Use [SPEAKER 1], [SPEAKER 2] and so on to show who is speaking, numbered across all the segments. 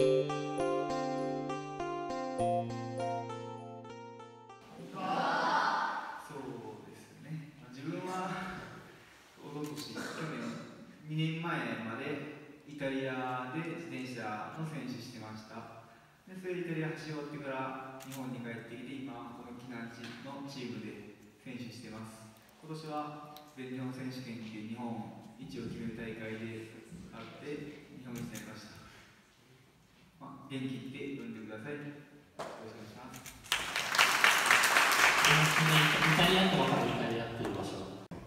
[SPEAKER 1] 2年前までイタリアで自転車の選手してました。でそれでイタリア走り終わってから日本に帰ってきて、今この木南地のチームで選手してます。今年は全日本選手権っていう日本一を決める大会であって日本一になりました。元気いって呼んでください。よろしくお願いします。
[SPEAKER 2] イタリアって分かる？イタリアっていう場所。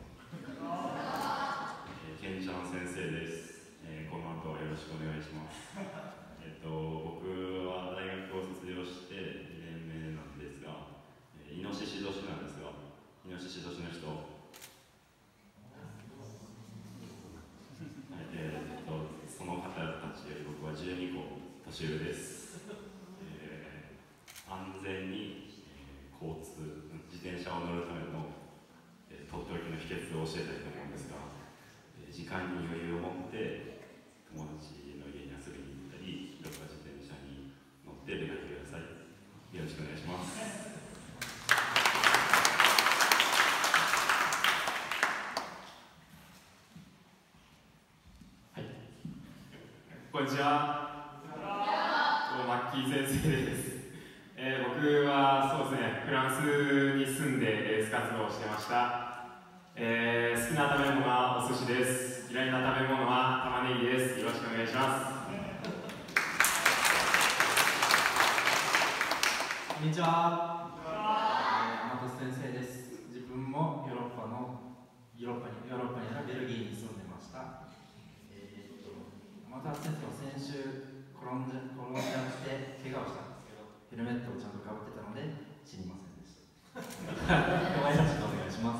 [SPEAKER 3] 健ちゃん先生です。この後よろしくお願いします。僕は大学を卒業して2年目なんですが、イノシシ年なんですが、イノシシ年の人、その方たちより僕は12個年上です。安全に、交通、自転車を乗るための、とっておきの秘訣を教えたいと思うんですが、時間に余裕を持って友達の家に遊びに行ったり、どこか自転車に乗って出かけてください。よろしくお願いします。
[SPEAKER 4] はい、こんにちは。マッキー先生です。僕はそうですね、フランスに住んでレース活動をしてました。好きな食べ物はお寿司です。嫌いな食べ物は玉ねぎです。よろしくお願いします。
[SPEAKER 5] こんにちは。天達先生です。自分もヨーロッパにあるベルギーに住んでました。天達先生は先週転んじゃって怪我をしたんですけど、ヘルメットをちゃんとかぶってたので死にませんでした。今日はよろしくお願いします。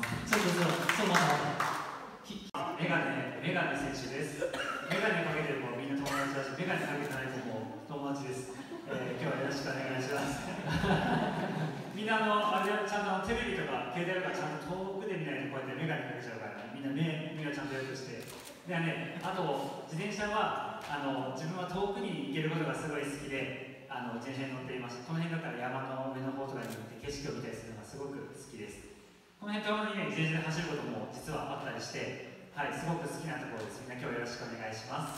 [SPEAKER 6] メガネ選手です。メガネかけてる子みんな友達だし、メガネかけてない子も友達です。今日はよろしくお願いします。みんなあれちゃんとテレビとか携帯とかちゃんと遠くで見ないとこうやってメガネかけちゃうからね、みんな目をちゃんとやるとして。でね、あと自転車は自分は遠くに行けることがすごい好きで、自転車に乗っていました。この辺だったら山の上の方とかに行って景色を見たりするのがすごく好きです。この辺たまにね、自転車で走ることも実はあったりして、はい、すごく好きなところです。みんな今日よろしくお願いします。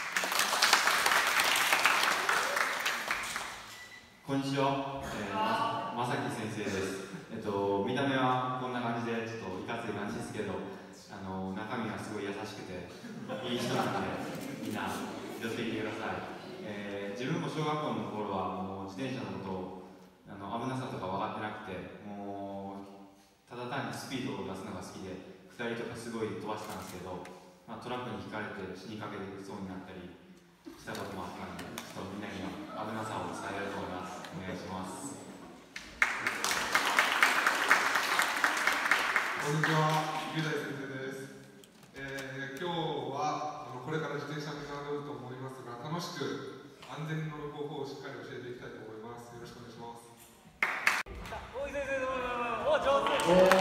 [SPEAKER 7] こんにちは、まさき先生です。見た目はこんな感じでちょっといかつい感じですけど、中身はすごい優しくていい人なんで、みんな寄ってきてください。自分も小学校の頃はもう自転車のことを危なさとか分かってなくて、もうただ単にスピードを出すのが好きで2人とかすごい飛ばしてたんですけど、トラックにひかれて死にかけてそうになったりしたこともあったので、ちょっとみんなには危なさを伝えようと思います。お願いします。
[SPEAKER 8] こんにちは、雄大先生です。今日はこれから自転車に乗ると思いますが、楽しく安全に乗る方法をしっかり教えていきたいと思います。よろしくお願いします。
[SPEAKER 6] お上手。